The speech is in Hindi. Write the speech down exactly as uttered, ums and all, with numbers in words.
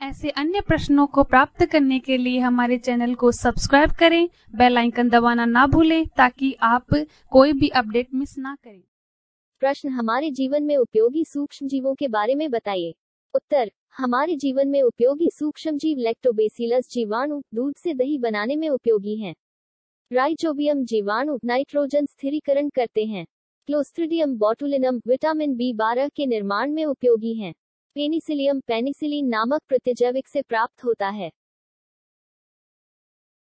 ऐसे अन्य प्रश्नों को प्राप्त करने के लिए हमारे चैनल को सब्सक्राइब करें, बेल आइकन दबाना ना भूलें ताकि आप कोई भी अपडेट मिस ना करें। प्रश्न, हमारे जीवन में उपयोगी सूक्ष्म जीवों के बारे में बताइए। उत्तर, हमारे जीवन में उपयोगी सूक्ष्म जीव लैक्टोबैसिलस जीवाणु दूध से दही बनाने में उपयोगी हैं। राइजोबियम जीवाणु नाइट्रोजन स्थिरीकरण करते हैं। क्लोस्ट्रिडियम बोटुलिनम विटामिन बी बारह के निर्माण में उपयोगी हैं। पेनिसिलियम पेनिसिलिन नामक प्रतिजैविक से प्राप्त होता है।